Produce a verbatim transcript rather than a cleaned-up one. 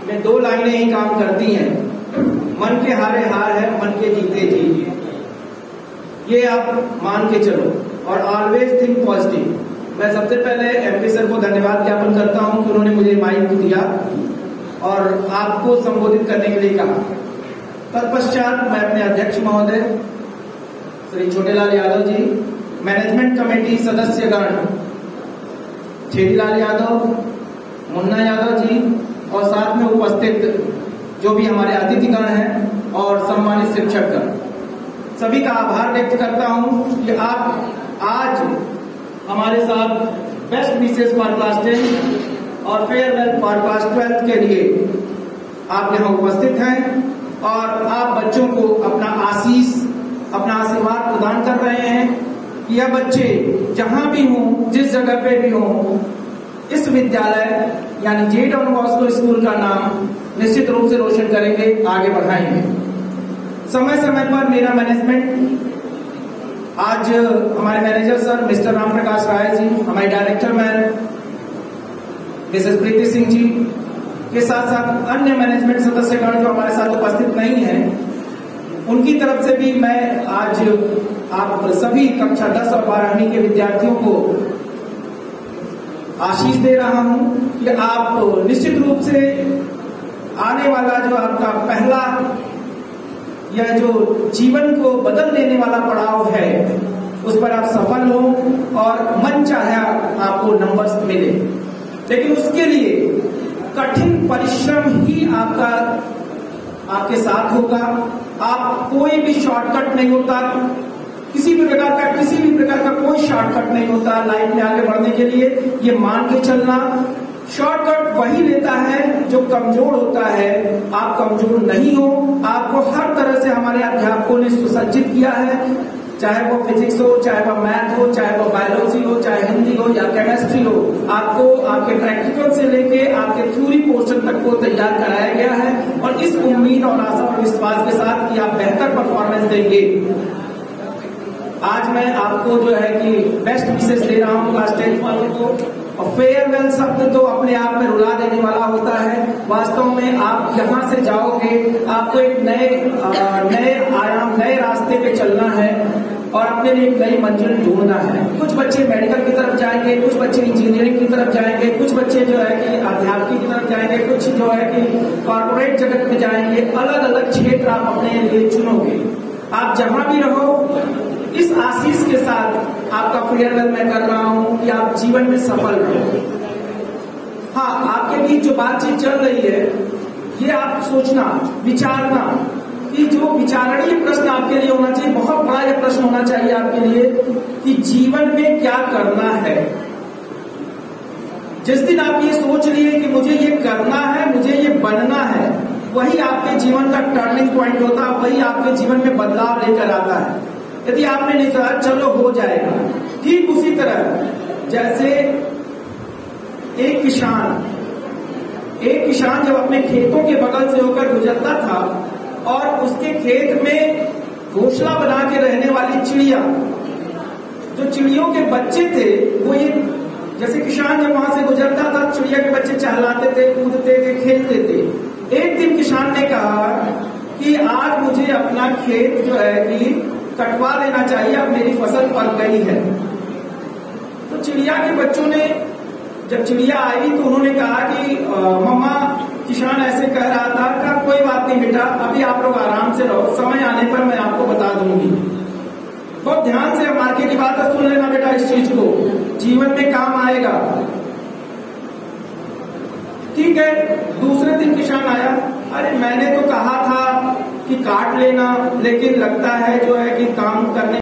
में दो लाइनें ही काम करती हैं, मन के हारे हार है, मन के जीते जीत। ये आप मान के चलो और ऑलवेज थिंक पॉजिटिव। मैं सबसे पहले एमपी सर को धन्यवाद ज्ञापन करता हूं कि उन्होंने मुझे माइक दिया और आपको संबोधित करने के लिए कहा। तत्पश्चात मैं अपने अध्यक्ष महोदय श्री छोटेलाल यादव जी, मैनेजमेंट कमेटी सदस्यगण छेदीलाल यादव, मुन्ना यादव जी और साथ में उपस्थित जो भी हमारे अतिथिगण हैं और सम्मानित शिक्षकगण, सभी का आभार व्यक्त करता हूं कि आप आज हमारे साथ बेस्ट विशेष फॉर क्लास टेन और फेयरवेल फॉर क्लास ट्वेल्थ के लिए आप यहाँ उपस्थित हैं और आप बच्चों को अपना आशीष, अपना आशीर्वाद प्रदान कर रहे हैं कि यह बच्चे जहां भी हों, जिस जगह पे भी हों, इस विद्यालय यानी जे डॉन बॉस्को स्कूल का नाम निश्चित रूप से रोशन करेंगे, आगे बढ़ाएंगे। समय समय पर मेरा मैनेजमेंट, आज हमारे manager sir mister Ram Prakash Rai ji, हमारे director ma'am Mrs Preeti Singh ji के साथ साथ अन्य मैनेजमेंट सदस्यगण जो हमारे साथ उपस्थित नहीं हैं, उनकी तरफ से भी मैं आज आप सभी कक्षा दस और बारहवीं के विद्यार्थियों को आशीष दे रहा हूं कि आप निश्चित रूप से आने वाला जो आपका पहला यह जो जीवन को बदल देने वाला पड़ाव है, उस पर आप सफल हो और मन चाहे आपको नंबर्स मिले। लेकिन उसके लिए कठिन परिश्रम ही आपका आपके साथ होगा। आप कोई भी शॉर्टकट नहीं होता, किसी भी प्रकार का किसी भी प्रकार का कोई शॉर्टकट नहीं होता लाइफ में आगे बढ़ने के लिए। ये मान के चलना, शॉर्टकट वही लेता है जो कमजोर होता है। आप कमजोर नहीं हो, आपको हर तरह से हमारे अध्यापकों ने सुसज्जित किया है, चाहे वो फिजिक्स हो, चाहे वो मैथ हो, चाहे वो बायोलॉजी हो, चाहे हिंदी हो या केमिस्ट्री हो। आपको आपके प्रैक्टिकल से लेके आपके थ्योरी पोर्शन तक को तैयार कराया गया है और इस उम्मीद और आशा और विश्वास के साथ कि आप बेहतर परफॉर्मेंस देंगे, आज मैं आपको जो है कि बेस्ट विशेष दे रहा हूँ क्लास टेंथ वालों को। और फेयरवेल शब्द तो अपने आप में रुला देने वाला होता है। वास्तव में आप यहाँ से जाओगे, आपको एक नए नए आयाम, नए रास्ते पे चलना है और अपने लिए एक नई मंजिल ढूंढना है। कुछ बच्चे मेडिकल की तरफ जाएंगे, कुछ बच्चे इंजीनियरिंग की तरफ जाएंगे, कुछ बच्चे जो है कि अध्यापकी की तरफ जाएंगे, कुछ जो है कि कॉर्पोरेट जगत में जाएंगे। अलग अलग क्षेत्र आप अपने लिए चुनोगे। आप जहां भी रहो, इस आशीष के साथ आपका फेयरवेल मैं कर रहा हूं कि आप जीवन में सफल रहो। हाँ, आपके बीच जो बातचीत चल रही है, ये आप सोचना, विचारना कि जो विचारणीय प्रश्न आपके लिए होना चाहिए, बहुत बड़ा यह प्रश्न होना चाहिए आपके लिए कि जीवन में क्या करना है। जिस दिन आप ये सोच लिए कि मुझे ये करना है, मुझे ये बनना है, वही आपके जीवन का टर्निंग पॉइंट होता है, वही आपके जीवन में बदलाव लेकर आता है। यदि आपने नहीं सोचा चलो हो जाएगा, ठीक उसी तरह जैसे एक किसान एक किसान जब अपने खेतों के बगल से होकर गुजरता था और उसके खेत में घोंसला बना के रहने वाली चिड़िया, जो चिड़ियों के बच्चे थे, वो ये जैसे किसान जब वहां से गुजरता था, चिड़िया के बच्चे चहलाते थे, कूदते थे, खेलते थे। एक दिन किसान ने कहा कि आज मुझे अपना खेत जो है कि कटवा लेना चाहिए, अब मेरी फसल पक गई है। तो चिड़िया के बच्चों ने, जब चिड़िया आई तो उन्होंने कहा कि मम्मा, किसान ऐसे कह रहा था। कहा कोई बात नहीं बेटा, अभी आप लोग आराम से रहो, समय आने पर मैं आपको बता दूंगी। बहुत ध्यान से मार्केट की बात सुन लेना बेटा, इस चीज को जीवन में काम आएगा। ठीक है, दूसरे दिन किसान आया, अरे मैंने तो कहा था कि काट लेना, लेकिन लगता है जो है कि काम करने